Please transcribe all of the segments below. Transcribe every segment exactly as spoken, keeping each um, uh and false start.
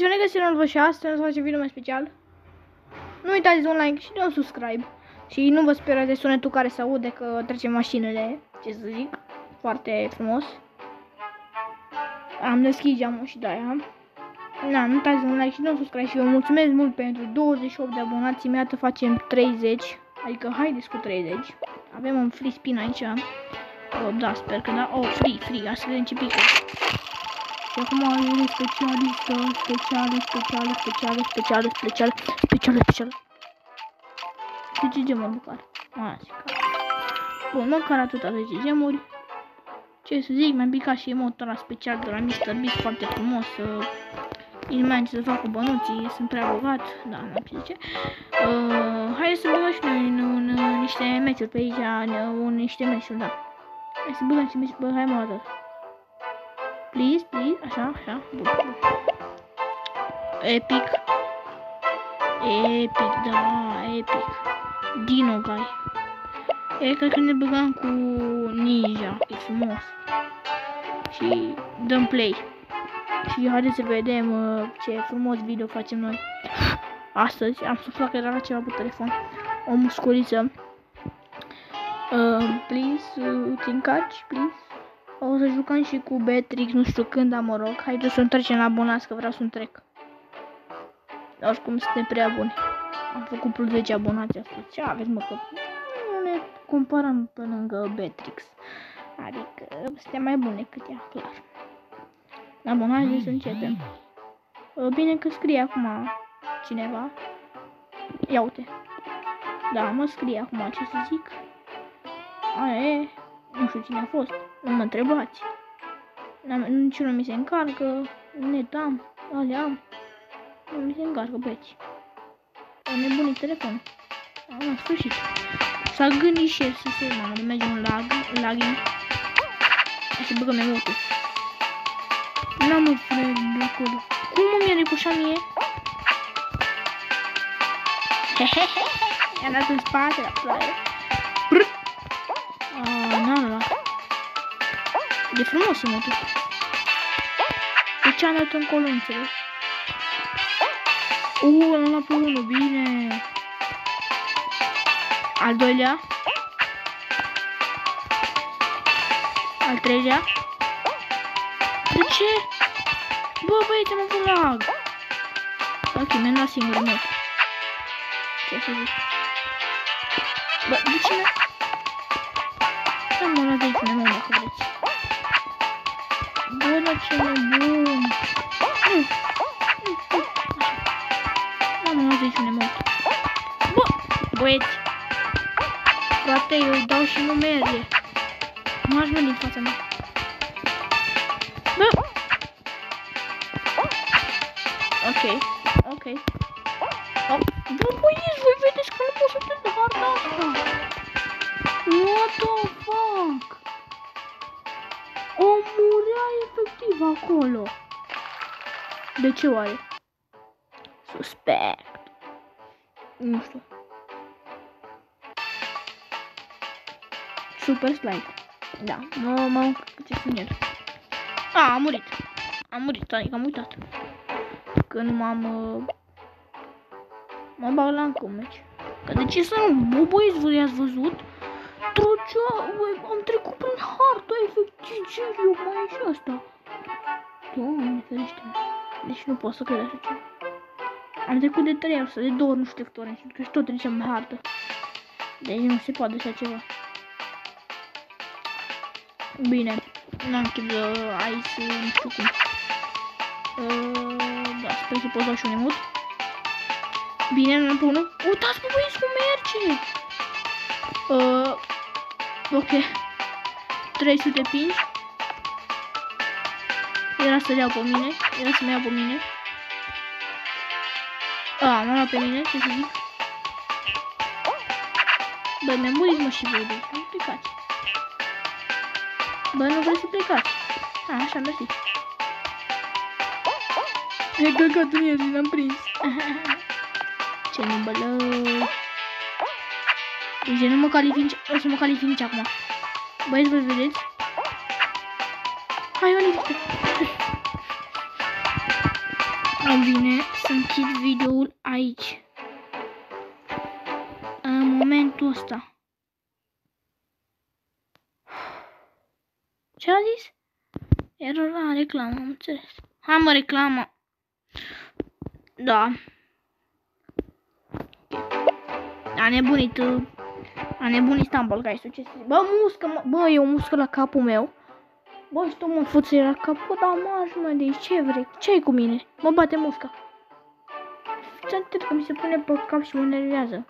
și ne găsim vă și astăzi să facem video mai special. Nu uitați de un like și de un subscribe. Și nu vă sperați de sunetul care se aude că trece mașinile, ce să zic, foarte frumos. Am deschis geamul și de-aia. Na, nu uitați de un like și de un subscribe și vă mulțumesc mult pentru douăzeci și opt de abonați. Iată facem treizeci, adică haideți cu treizeci. Avem un free spin aici. Oh, da, sper că da. Oh, free, free, hai să vedem ce pică. Și acum avem specialistă, specială, specială, specială, specială, specială, specială, specială. zece gemuri măcar. Aia zic. Bun, măcar atâta zece gemuri. Ce să zic, mi-am picat și emotul ăla special de la mister Beast, foarte frumos. Nici mai am ce să fac cu bănuții, sunt prea bogat. Da, n-am ce zice. Uh, hai să băgăm și noi în, în, în niște meciuri pe aici, în, în niște meciuri, da. Hai să băgăm și meciuri, bă, hai mă la tot. Please, please, așa, așa, bun, bun. Epic. Epic, da, epic. Dino Guy. E, cred că ne băgăm cu Ninja, e frumos. Și dăm play. Și haideți să vedem uh, ce frumos video facem noi. Astăzi am suflat că era ceva pe telefon. O musculiță. Uh, please, uh, te încarci, please. O să jucăm și cu Beatrix, nu știu când, dar mă rog. Haideți să-mi trecem la abonați, că vreau să-mi trec. Oricum suntem prea buni. Am făcut plus zece abonați astăzi. Ce aveți, mă, că nu ne comparăm pe lângă Beatrix. Adică suntem mai bune cât ea, clar. Da, bun, haideți să începem. Bine că scrie acum cineva. Ia uite. Da, mă scrie acum, ce să zic. Aia e. Nu știu cine a fost. Nu mă întrebați. Niciunul mi se încarcă. Net am. Ale am. Nu mi se încarcă, băieți. O nebunit telefon. Am în sfârșit. S-a gândit și el să se mamă. De merge un lag. Lagging. Hai să băgăm emotul. N-am o frere de acolo. Cum mi-a recușat mie? Hehehe. I-am dat în spate la ploaie. Aaa, n-am. E frumos emotul. De ce am dat încolo, înțeleg? Uuu, am luat pe unul, bine. Al doilea. Al treilea. De ce? Bă, băieți, am avut lag. Ok, mi-am dat singur meu. Ce să zic? Bă, de ce n-a? Da, mă luat de aici un meu, dacă vreți. Bă, dar ce nebun. Nu. Da, mă luat de aici un meu. Bă, băieți. Frate, eu îi dau și nu merge. Nu aș merge în fața mea. Bă! Ok, ok. Oh. Bă, băieți, voi vedeți că nu pot să trec de harta asta. What the fuck? O murea efectiv acolo. De ce oare? Suspect. Nu știu. Super slide. Da, mă, mă, ce sunt el. A, am murit. Am murit, adică am uitat. Că nu m-am... Mă bag la încă un meci. Că de ce să nu? Bă, băieți, voi ați văzut? Trocea, băi, am trecut prin harta, efectiv, ce eu mai e și asta. Doamne, ferește-mă. Deci nu pot să cred așa ceva. Am trecut de trei ori, de două ori, nu știu câte ori, că și tot treceam pe hartă. Deci nu se poate așa ceva. Bine. N-am chef de aici, nu știu cum. Uh, da, sper să pot da și un emot. Bine, nu am pe unul. Uitați, bă, băieți, cum merge! Uh, ok. trei sute pinci. Era să le iau pe mine. Era să mă iau pe mine. A, m-am luat pe mine, ce să zic. Bă, mi-am murit, mă, și voi, deci nu plecați. Bă, nu vreți să plecați. A, așa, mersi. E căcat în el și l-am prins. Ce nebălă. Deci nu mă califici, o să mă califici acum. Băieți, voi vedeți? Hai, o liftă. Îmi vine să închid videoul aici. În momentul ăsta. Ce a zis? Era la reclamă, am înțeles. Hai mă, reclamă. Da. A nebunit. A nebunit Stumble Guys-ul, ce să zic. Bă, muscă, mă. Bă, e o muscă la capul meu. Bă, și tu mă fuți la capul, dar marș, mă, de aici, ce vrei? Ce ai cu mine? Mă bate musca. Fiți atent că mi se pune pe cap și mă nervează.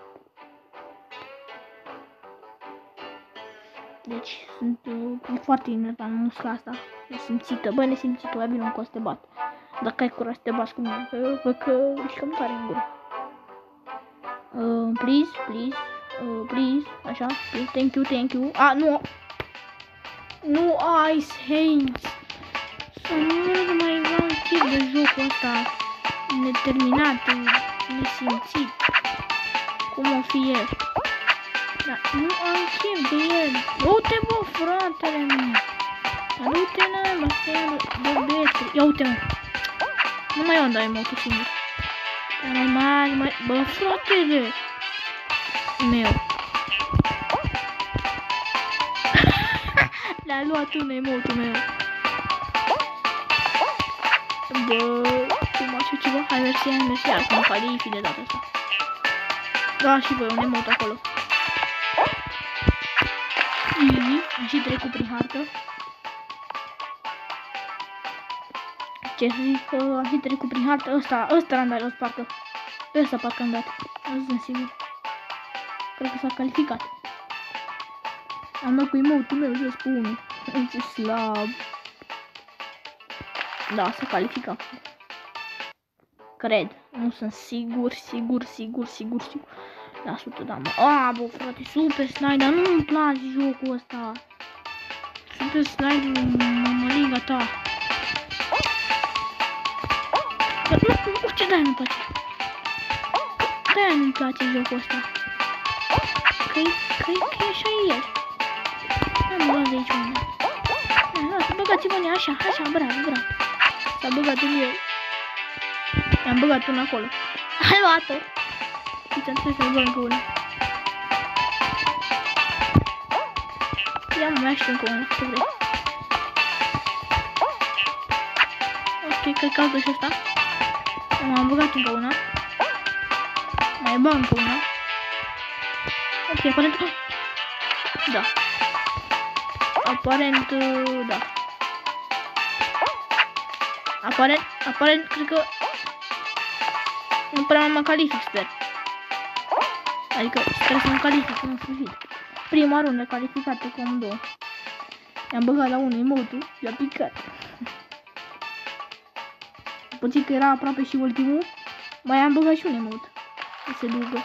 Deci, sunt uh, foarte enervant musca asta. Nesimțită. Bă, nesimțită, mai bine nu să te bat. Dacă ai curaj să te bați cu mine, că văd că ești cam tare în gură. Uh, please, please, uh, please, așa, please, thank you, thank you. Ah, nu! Nu Ice Hands! Să nu mai vreau un chip de jocul ăsta neterminat, nesimțit. Cum o fi el? Da, nu am chip de el. Du-te, bă, fratele meu! Du-te, n-am, astea de betre. Ia uite, mă! Nu mai eu îmi dai motul singur. Mai mare, mai... Bă, fratele meu! L-a luat un emotul meu. Bă, cum așa ceva? Hai, mersi, hai, mersi. Acum mă califi de data asta. Da, și voi, un emot acolo. Easy, am și trecut prin hartă. Ce să zic, că am și trecut prin hartă. Ăsta, ăsta l-am dat jos, parcă. Ăsta parcă am dat. Nu sunt sigur. Cred că s-a calificat. Am dat cu emotul meu jos pe unul. Ce slab. Da, s-a calificat. Cred. Nu sunt sigur, sigur, sigur, sigur, sigur. La sută, da, mă. A, bă, frate, Super Slide, dar nu-mi place jocul ăsta. Super Slide, mămăliga ta. Dar nu, nu, ce de-aia nu-mi place? De-aia nu-mi place jocul ăsta. Că-i, că-i, că-i așa e el. Am luat de aici unde. Lasă, băgați-vă în ea, așa, așa, bravo, bravo. S-a băgat în el. I-am băgat până acolo. Ai luat-o. Uite, trebuie să-l băg încă una. Ia, mă, mai aștept încă una, ce vrei. Ok, cred că altă și ăsta. M-am băgat încă una. Mai bag încă una. Ok, aparent... Da. Aparent, da. Aparent, aparent, cred că... Nu prea mă calific, sper. Adică, sper să mă calific în sfârșit. Prima rundă calificată cu amândouă. I-am băgat la unul emotul și a picat. Puțin că era aproape și ultimul, mai am băgat și un emot. Să se ducă.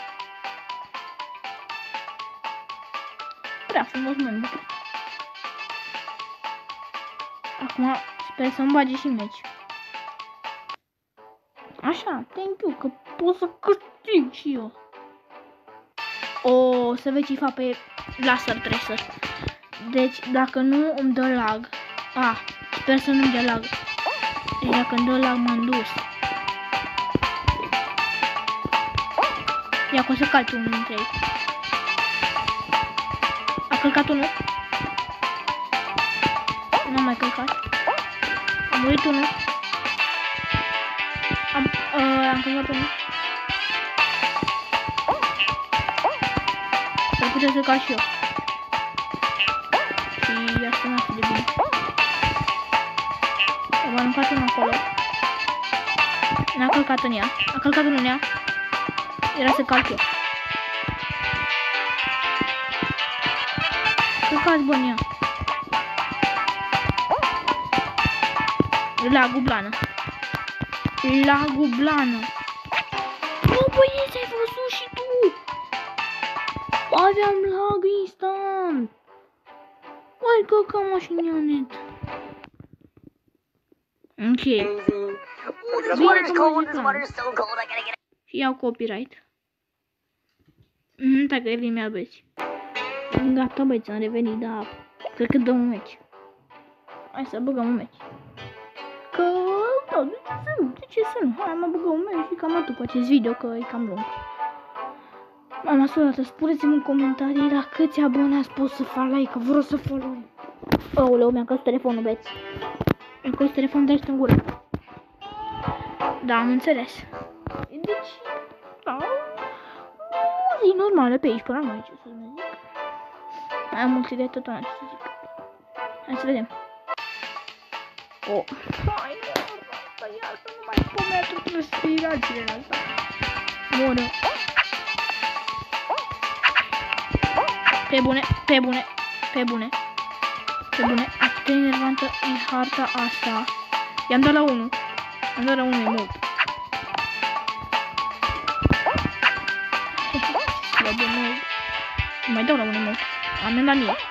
Prea frumos, mă, nu. Acum sper să-mi bage și meci. Așa, thank you, că pot să câștig și eu. O, să vezi ce-i fac pe Laser Tracer. Deci, dacă nu îmi dă lag. A, sper să nu-mi dă lag. Deci dacă îmi dă lag, m-am dus. Ia că o să calci unul dintre ei. A călcat unul. N-am mai călcat. Am murit unul. Am, uh, am călcat unul. Să puteți să calc și eu. Și asta n-a fi de bine. Am aruncat unul acolo. N-a călcat în ea. A călcat unul în ea. Era să calc eu. Călcați, bă, în ea. Lagul blană. Lagul blană. Bă, băieți, ai văzut și tu? Aveam lag instant. Hai că cam așa net. Ok. Bine că mă jucam. Și iau copyright. Mm, dacă el mi-a băieți. Gata, băieți, am revenit, dar cred că dăm un meci. Hai să băgăm un meci. Că Da, de ce să nu? De ce să nu? Hai, mă băgăm un meu și cam atât cu acest video, că e cam lung. Mama, sunată, spuneți-mi în comentarii la câți abonați pot să fac like, că vreau să fac like. Aoleu, mi-a căzut telefonul, beți. Mi-a căzut telefonul de aici în gură. Da, am înțeles. Deci, da, o zi normală pe aici, până la noi, ce să zic. Mai am multe de tot, ce să zic. Hai să vedem. Oh. Hai, nu, iar să nu mai comet respirațiile astea. Moră. Pe bune, pe bune, pe bune, pe bune. Atât de enervantă e harta asta. I-am dat la unu. Am dat la unu, e mult. Slabă mult. Mai dau la unu mult. Am dat mie.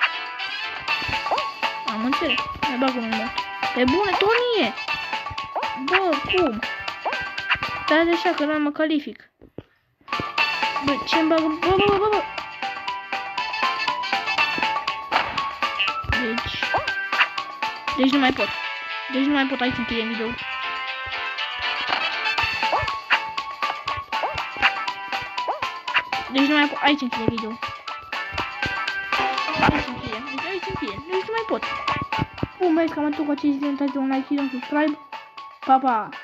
Am înțeles. Mai bag unul mult. Pe bune, Tonie! Bă, cum? Stai de așa că nu mă calific. Bă, ce-mi bagă? Bă, bă, bă, bă, bă! Deci... Deci nu mai pot. Deci nu mai pot, aici încheie video. Deci nu mai pot, aici încheie video. Aici încheie, deci aici încheie, deci nu mai pot. Bun, băi, cam atât cu acest video, dați un like și un subscribe. Pa, pa!